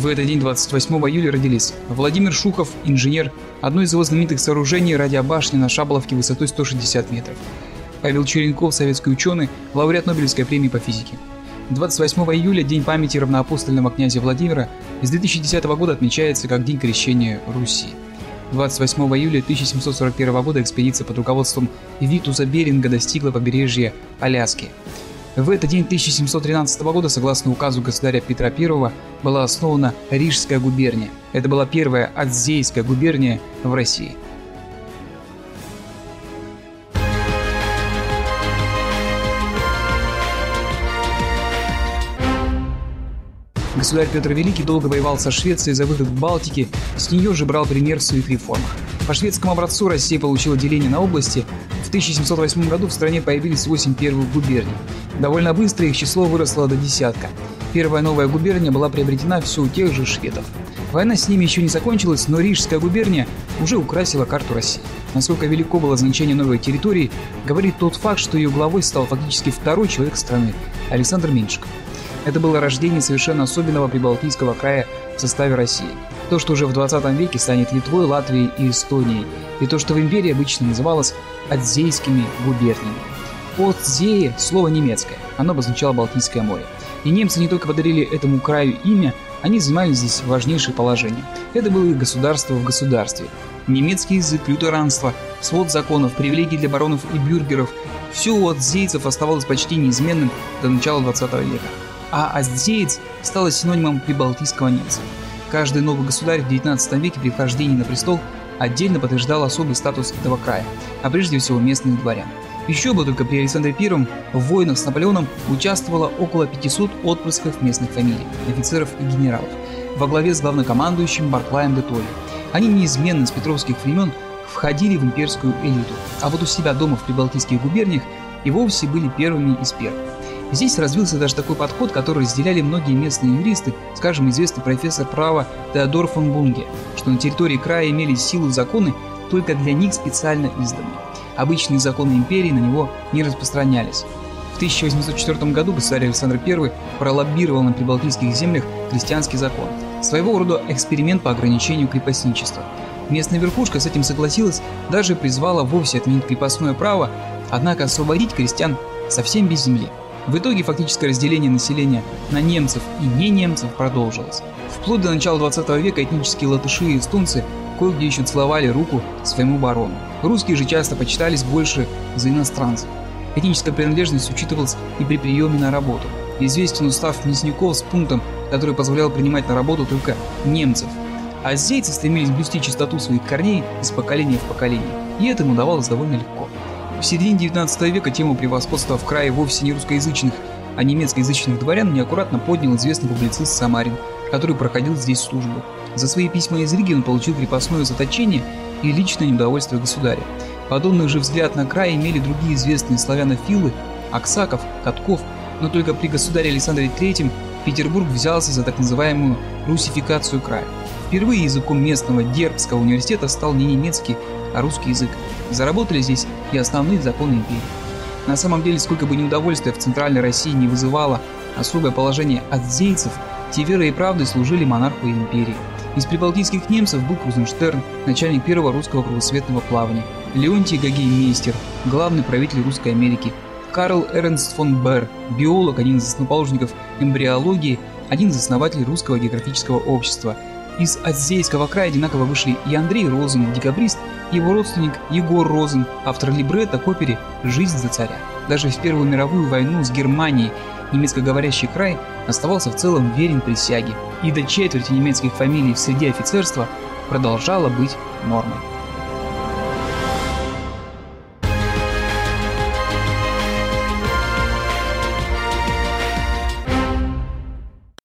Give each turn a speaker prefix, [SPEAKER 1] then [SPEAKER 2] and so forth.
[SPEAKER 1] В этот день, 28 июля, родились Владимир Шухов, инженер, одно из его знаменитых сооружений – радиобашня на Шаболовке высотой 160 метров. Павел Черенков, советский ученый, лауреат Нобелевской премии по физике. 28 июля, день памяти равноапостольного князя Владимира, с 2010 года отмечается как День крещения Руси. 28 июля 1741 года экспедиция под руководством Витуса Беринга достигла побережья Аляски. В этот день 1713 года, согласно указу государя Петра I, была основана Рижская губерния. Это была первая адзейская губерния в России. Государь Петр Великий долго воевал со Швецией за выход к Балтике, с нее же брал пример в своих реформах. По шведскому образцу Россия получила деление на области. В 1708 году в стране появились 8 первых губерний. Довольно быстро их число выросло до десятка. Первая новая губерния была приобретена все у тех же шведов. Война с ними еще не закончилась, но Рижская губерния уже украсила карту России. Насколько велико было значение новой территории, говорит тот факт, что ее главой стал фактически второй человек страны – Александр Меньшиков. Это было рождение совершенно особенного прибалтийского края в составе России. То, что уже в 20 веке станет Литвой, Латвией и Эстонией, и то, что в империи обычно называлось адзейскими губерниями. Отзее – слово немецкое, оно обозначало Балтийское море. И немцы не только подарили этому краю имя, они занимали здесь важнейшее положение. Это было их государство в государстве. Немецкий язык, лютеранство, свод законов, привилегии для баронов и бюргеров – все у адзейцев оставалось почти неизменным до начала 20 века. А адзеец стало синонимом прибалтийского немца. Каждый новый государь в XIX веке при вхождении на престол отдельно подтверждал особый статус этого края, а прежде всего местных дворян. Еще бы только при Александре I в войнах с Наполеоном участвовало около 500 отпрысков местных фамилий, офицеров и генералов, во главе с главнокомандующим Барклаем де Толли. Они неизменно с петровских времен входили в имперскую элиту, а вот у себя дома в прибалтийских губерниях и вовсе были первыми из первых. Здесь развился даже такой подход, который разделяли многие местные юристы, скажем, известный профессор права Теодор фон Бунге, что на территории края имели силу законы только для них специально изданные. Обычные законы империи на него не распространялись. В 1804 году государь Александр I пролоббировал на прибалтийских землях крестьянский закон, своего рода эксперимент по ограничению крепостничества. Местная верхушка с этим согласилась, даже призвала вовсе отменить крепостное право, однако освободить крестьян совсем без земли. В итоге фактическое разделение населения на немцев и не немцев продолжилось. Вплоть до начала 20 века этнические латыши и эстонцы кое-где еще целовали руку своему барону. Русские же часто почитались больше за иностранцев. Этническая принадлежность учитывалась и при приеме на работу. Известен устав мясников с пунктом, который позволял принимать на работу только немцев. А азейцы стремились блюсти чистоту своих корней из поколения в поколение, и это им удавалось довольно легко. В середине 19 века тему превосходства в крае вовсе не русскоязычных, а немецкоязычных дворян неаккуратно поднял известный публицист Самарин, который проходил здесь службу. За свои письма из Риги он получил крепостное заточение и личное недовольство государя. Подобный же взгляд на край имели другие известные славянофилы – Аксаков, Катков, но только при государе Александре III Петербург взялся за так называемую русификацию края. Впервые языком местного Дербского университета стал не немецкий, а русский язык. Заработали здесь и основные законы империи. На самом деле, сколько бы неудовольствия в Центральной России не вызывало особое положение адзейцев, те верой и правдой служили монарху и империи. Из прибалтийских немцев был Крузенштерн, начальник первого русского кругосветного плавания, Леонтий Гогей-Мейстер, главный правитель Русской Америки, Карл Эрнст фон Бер, биолог, один из основоположников эмбриологии, один из основателей Русского географического общества. Из адзейского края одинаково вышли и Андрей Розен, декабрист, и его родственник Егор Розен, автор либретто к опере «Жизнь за царя». Даже в Первую мировую войну с Германией немецкоговорящий край оставался в целом верен присяге, и до четверти немецких фамилий в среде офицерства продолжало быть нормой.